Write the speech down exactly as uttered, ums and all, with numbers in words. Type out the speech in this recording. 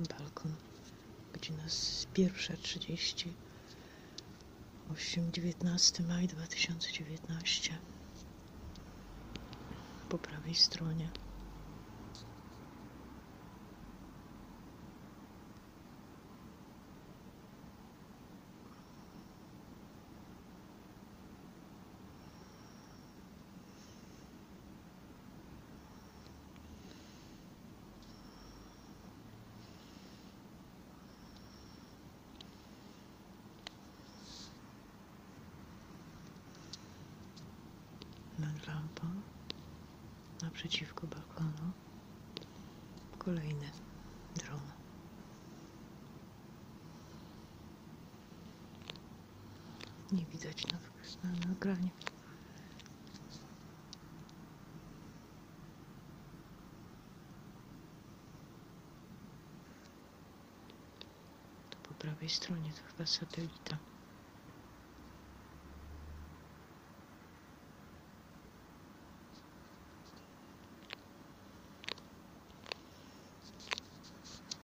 balkon. Godzina pierwsza trzydzieści osiem, dziewiętnasty maj dwa tysiące dziewiętnaście. Po prawej stronie. Lampa naprzeciwko balkonu. Kolejny dron. Nie widać na, na nagraniu. To po prawej stronie to chyba satelita.